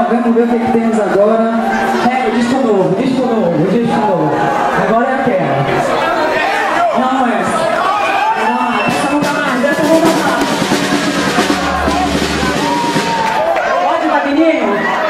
vamos ver o que temos agora. Disco novo. Agora é aquela. Não é essa. Não, essa não dá mais, essa não dá mais. Pode, Vagninho?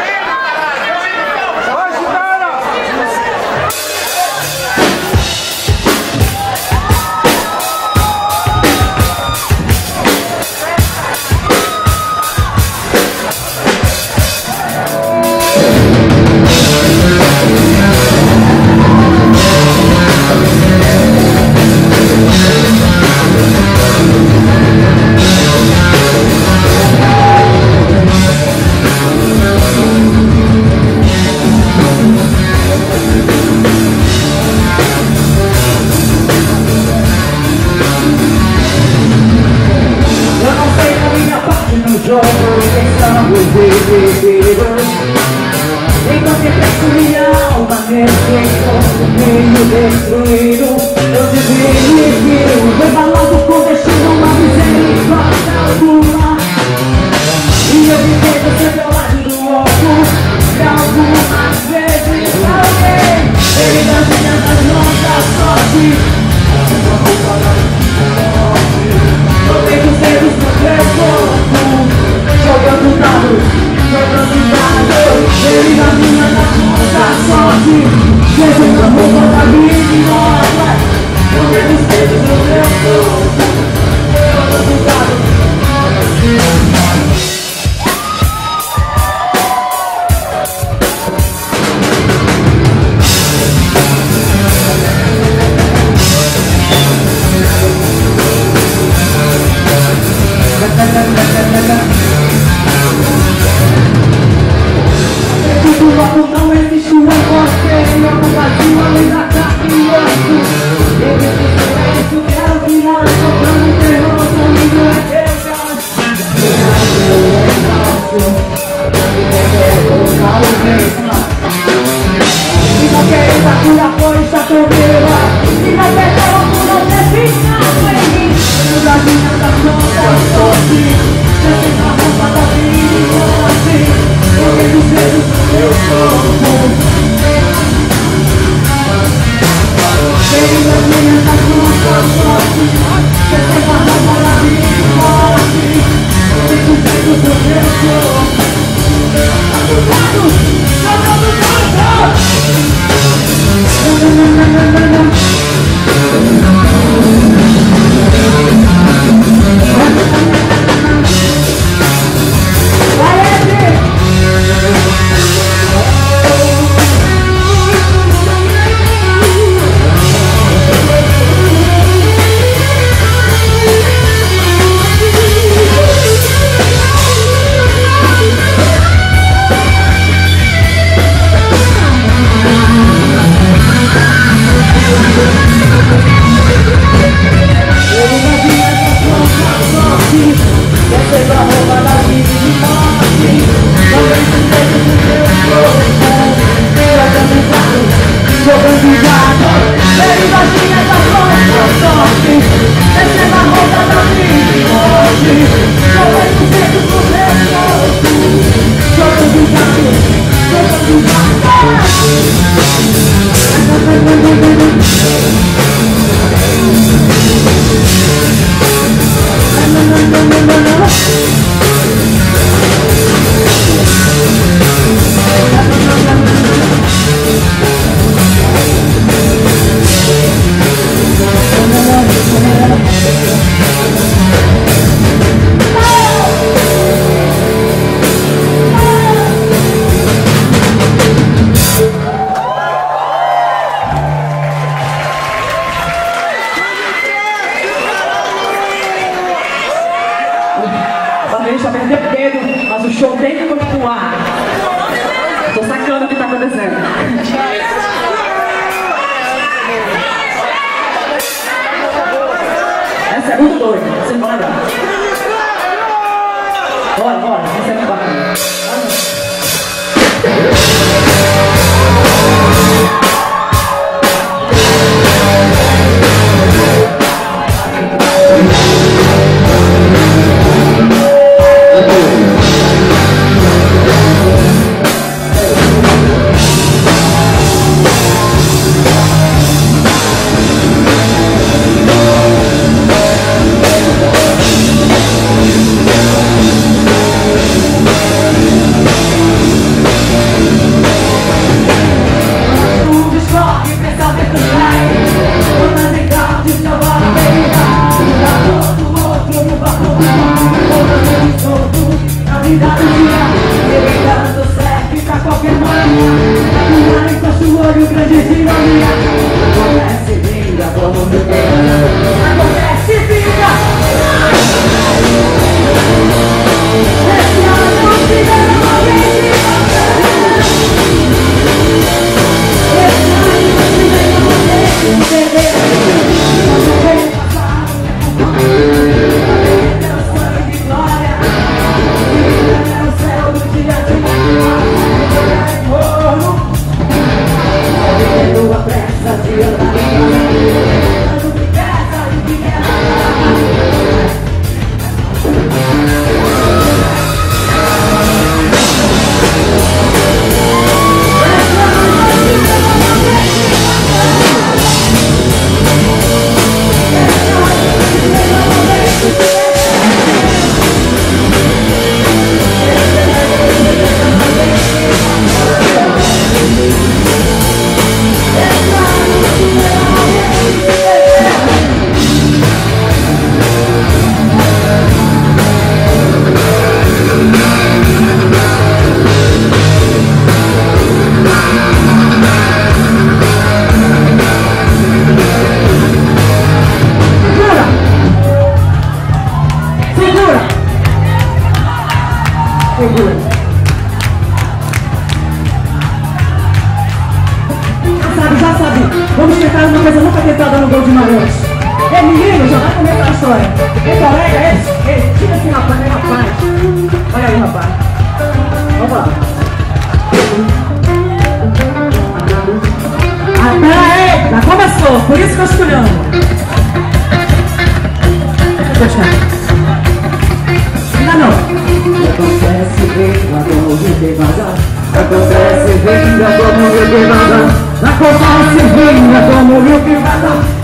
Encontrei minha alma nesse encontro meio destruído. Eu devia ir, rebalado com destino, uma misericórdia alguma. E eu vivi sempre ao lado do outro. E algumas vezes alguém ele das minhas mãos da sorte. Tomei dos dedos no meu corpo, jogando dados. Ele na minha mão da sorte, levando a roupa da vida nova. Porque dos dedos no meu corpo, jogando dados. Logo não existe um você, não vazio além da carne e osso. Eu silêncio, quero virar, tocando terror, comigo é Deus. E não queres a tua força tomeira, e não perdeu por não ter ficado em mim. No Brasil da nossa sorte, sempre na roupa da vida assim. Porque dos dedos do meu corpo, ele nas minhas da nossa sorte, sempre na roupa da vida morte. Porque dos dedos do meu corpo, ajudados, jogando de mania. Acontece vinga como meu Deus. Acontece vinga. Esse ano se der uma vez de esse ano se der uma vez de entender. Não vem passar. Meu sonho de glória. No céu do dia de morro. Vivendo a pressa de andar. Tanto que pesa e que quer. Já sabe. Vamos tentar uma coisa nunca tentada no Gol de Marões. É menino, já vai começar a história. É colega, tira esse rapaz, é rapaz. Olha aí, rapaz. Vamos lá. Ah, pera aí, já começou, por isso que eu escolhi. Ainda não. Acontece vinga como eu devagar. Acontece vinga como eu devagar. Acontece vinga como eu devagar.